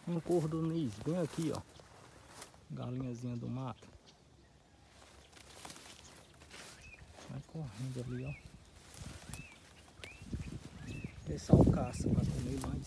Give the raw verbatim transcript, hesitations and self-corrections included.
Um cordoniz bem aqui, ó. Galinhazinha do mato. Vai correndo ali, ó. Esse é o caça para comer mais.